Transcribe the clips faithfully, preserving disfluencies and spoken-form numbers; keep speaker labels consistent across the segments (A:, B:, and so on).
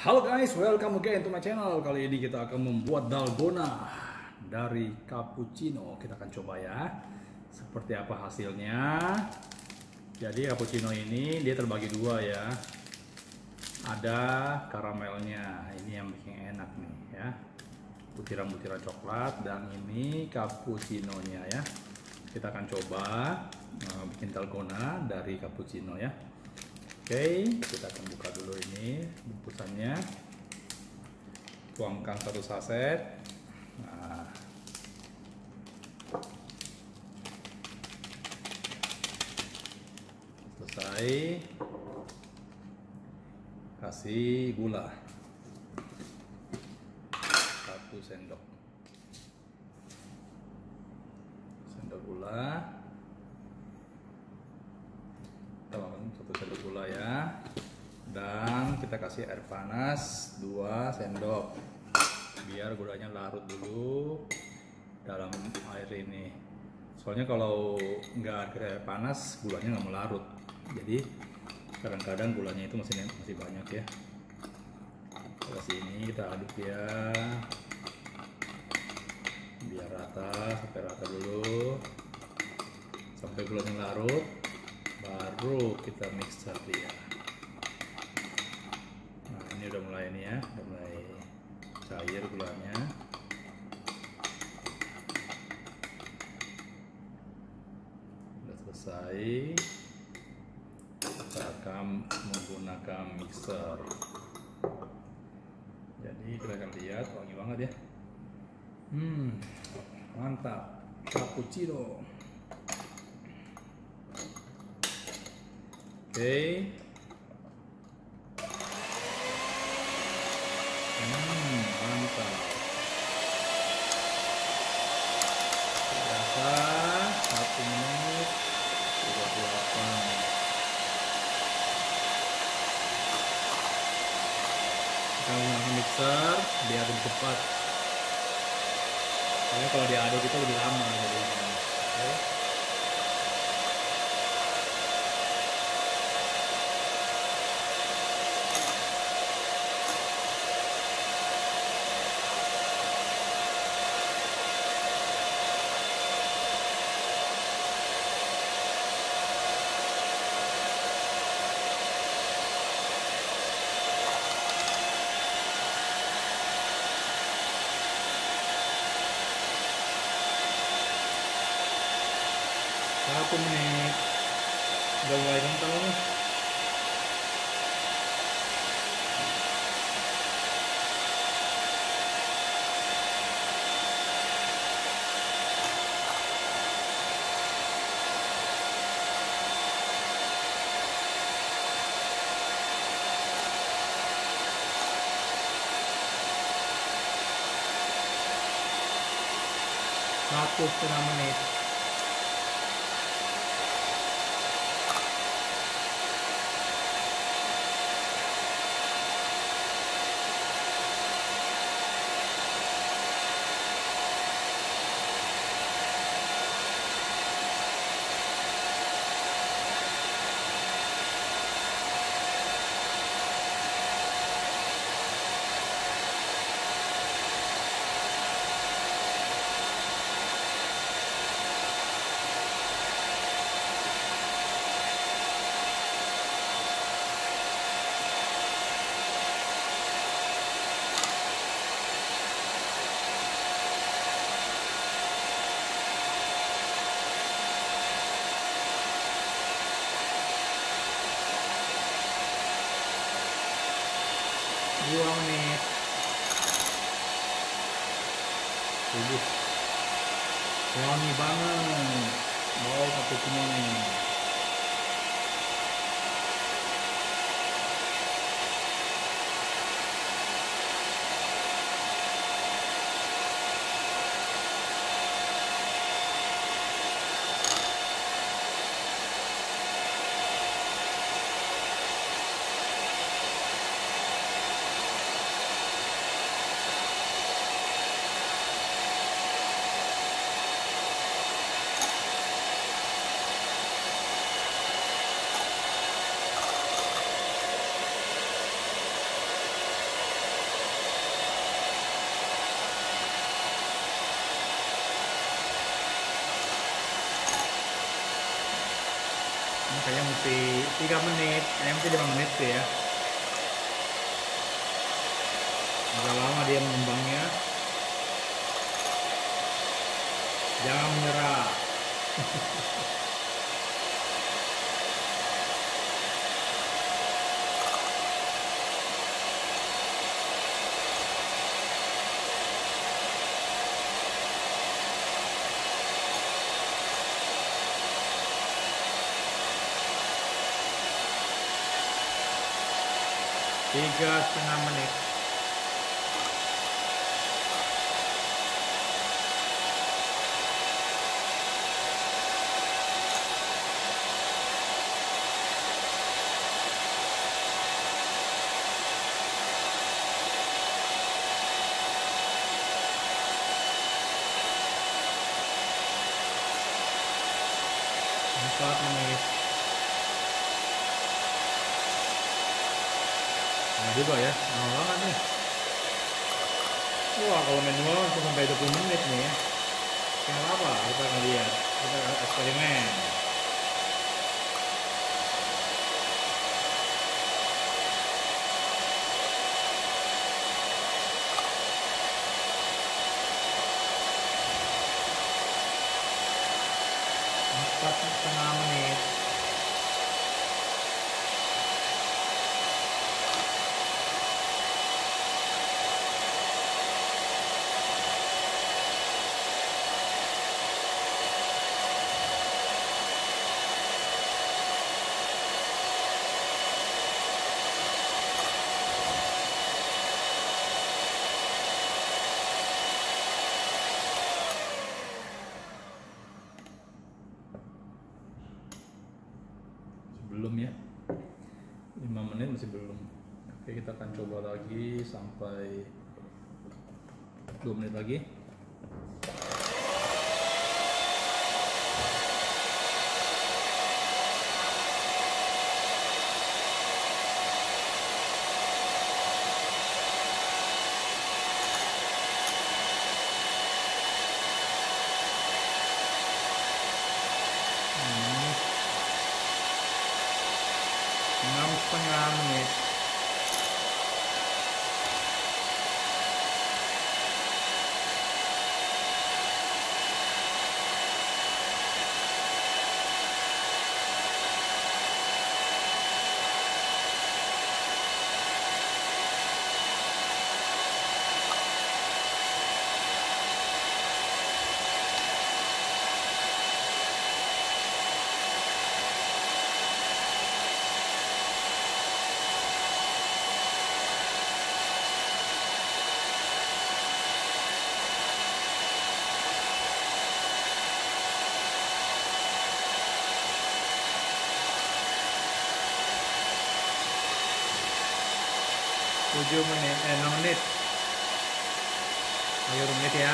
A: Halo guys, welcome again to my channel. Kali ini kita akan membuat dalgona dari cappuccino. Kita akan coba ya, seperti apa hasilnya. Jadi cappuccino ini dia terbagi dua ya. Ada karamelnya, ini yang bikin enak nih ya. Butiran-butiran coklat, dan ini cappuccinonya ya. Kita akan coba uh, bikin dalgona dari cappuccino ya. Oke, kita akan buka dulu ini bungkusannya. Tuangkan satu saset. Nah, selesai. Kasih gula satu sendok. Sendok gula. Satu sendok gula ya, dan kita kasih air panas dua sendok biar gulanya larut dulu dalam air ini. Soalnya kalau nggak ada air panas gulanya nggak mau larut, jadi kadang-kadang gulanya itu masih masih banyak ya. Kita sini kita aduk ya biar rata, sampai rata dulu sampai gulanya larut, baru kita mixer dia. Nah ini udah mulai nih ya, udah mulai cair gulanya. Udah selesai. Kita akan menggunakan mixer. Jadi kita akan lihat wangi banget ya. Hmm, mantap cappuccino. Oke, hmm, mantap. Berapa? Satu menit tiga puluh delapan. Kita menggunakan mixer biar lebih cepat. Soalnya kalau diaduk itu lebih lama jadinya. Oke. Satu menit udah mulai kental nih. Satu setengah menit. Dua menit. Tujuh. Wangi banget bau cappuccino nih. kayaknya mesti tiga menit, kayaknya mesti lima menit sih ya. Agak lama dia mengembangnya. Jangan menyerah. Tiga setengah menit. Empat menit. Nah juga ya, lama banget nih. Wah kalau manual bisa sampai dua puluh menit nih ya. Kenapa apa? Kita akan lihat. Kita akan eksperimen. Empat setengah menit. Belum ya, lima menit masih belum. Oke, kita akan coba lagi sampai dua menit lagi. Enam setengah menit. Tujuh menit, eh enam menit. Ayo menit ya.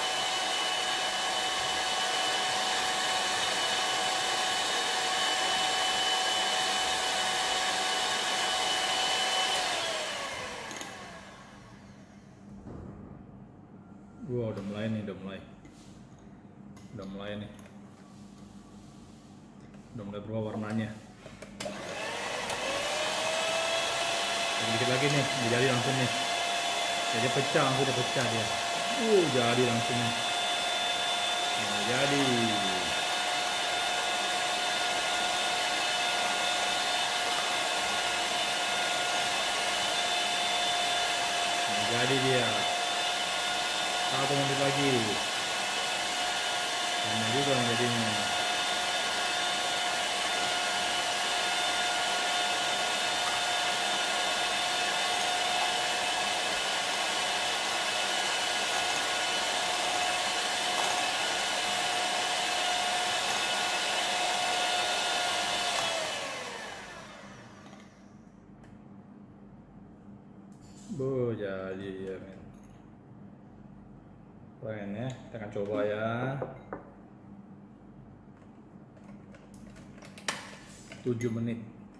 A: Wow, udah mulai nih, udah mulai. Udah mulai nih. Udah mulai berubah warnanya. Dikit lagi nih, jadi langsung nih. Jadi pecah, langsung udah pecah dia. Uh, jadi langsung nih. Nah, jadi. Nah, jadi dia. Satu menit lagi. Sama juga jadinya. Bu, jadi ya men. Keren ya, kita akan coba ya. tujuh menit.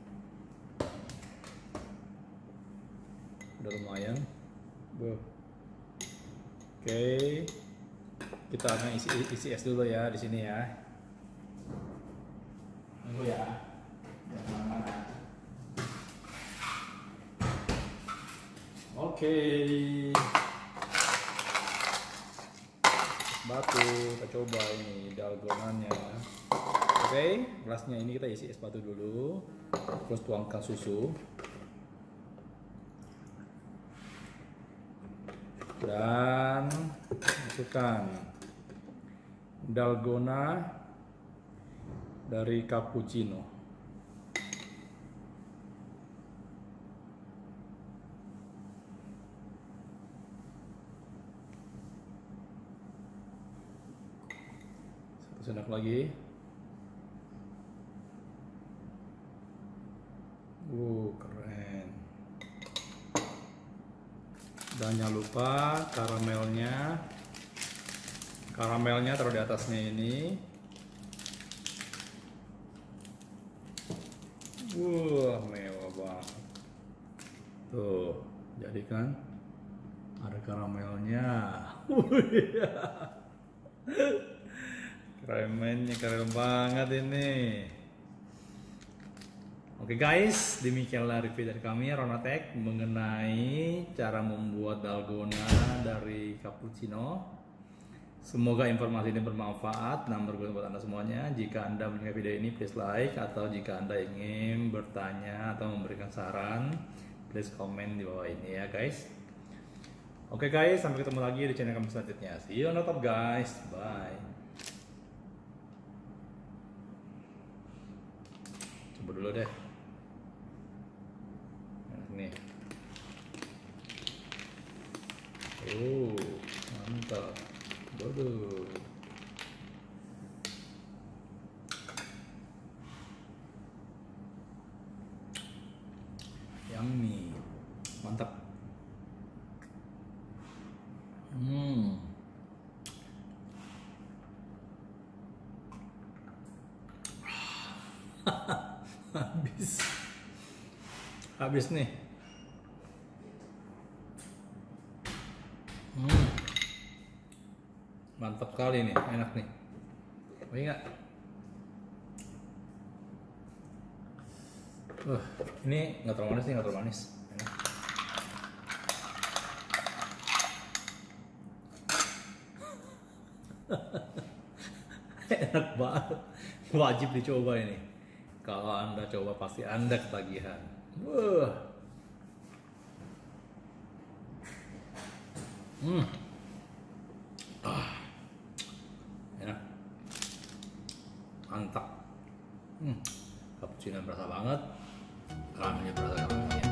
A: Udah lumayan. Bu. Oke. Kita akan isi isi es dulu ya di sini ya. Tunggu ya. Oke. Batu, kita coba ini dalgonanya. Oke, gelasnya ini kita isi es batu dulu. Terus tuangkan susu. Dan masukkan dalgona dari cappuccino. Satu sendok lagi. Uh, keren. Dan jangan lupa karamelnya. Karamelnya taruh di atasnya ini. Wah, mewah banget. Tuh, jadi kan ada karamelnya. Kremennya keren banget ini. Oke guys, demikianlah review dari kami Ronatech mengenai cara membuat dalgona dari cappuccino. Semoga informasi ini bermanfaat dan berguna buat Anda semuanya. Jika Anda menyukai video ini, please like, atau jika Anda ingin bertanya atau memberikan saran, please komen di bawah ini ya guys. Oke guys, sampai ketemu lagi di channel kami selanjutnya. See you on the top guys, bye. Coba dulu deh. Nih. Oh, mantap. Waduh. Yummy. Mantap. Hmm. Habis. Habis nih. Hmm. Mantap kali nih, enak nih. Oh iya. Uh, ini nggak terlalu manis nih, nggak terlalu manis. Enak. Enak banget. Wajib dicoba ini. Kalau Anda coba pasti Anda ketagihan. Wah. Hmm. Ah. Enak. Mantap. Hmm. Cappuccino berasa banget. Karamelnya berasa banget.